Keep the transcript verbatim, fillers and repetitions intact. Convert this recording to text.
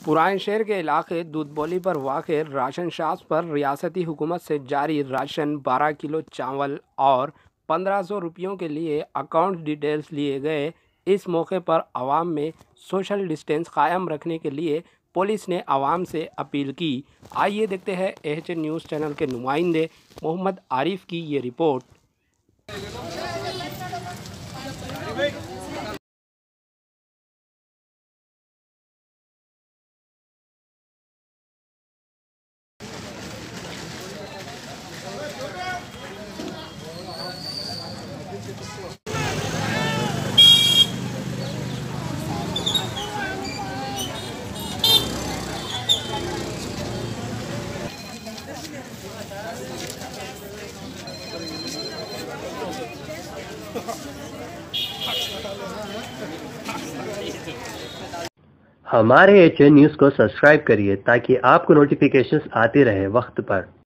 पुराने शहर के इलाके दूध बौली पर वाक़े राशन शॉप्स पर रियासती हुकूमत से जारी राशन बारह किलो चावल और पंद्रह सौ रुपयों के लिए अकाउंट डिटेल्स लिए गए। इस मौके पर आवाम में सोशल डिस्टेंस कायम रखने के लिए पुलिस ने आवाम से अपील की। आइए देखते हैं एच एन न्यूज़ चैनल के नुमाइंदे मोहम्मद आरिफ की ये रिपोर्ट। हमारे एच एन न्यूज़ को सब्सक्राइब करिए ताकि आपको नोटिफिकेशंस आते रहे वक्त पर।